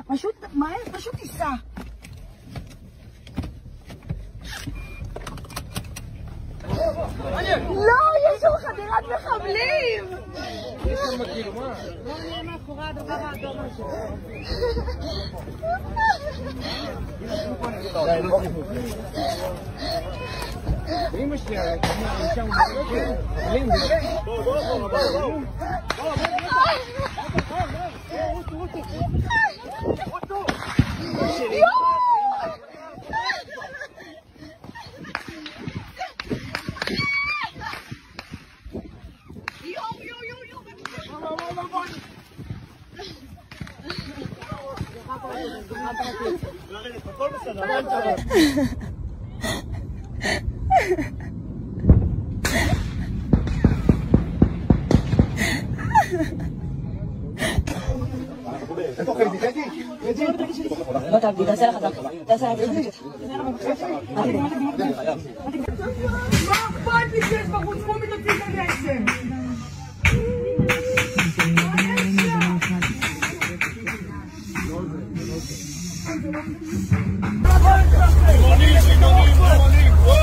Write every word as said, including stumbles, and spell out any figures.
פשוט, מהר, פשוט תיסע. לא, יש שם חדירת מחבלים! יש שם כאילו, מה? לא נהיה מאחורי הדבר האדום הזה. אמא שלי, שם מחבלים, וזה? בואו, בואו, בואו, בואו. לא תעבדי, תעשה לך חזק, תעשה לך חזק. מה אכפת לי שיש בחוץ כמו מתוצאים את הגשם? רימונים, רימונים, רימונים,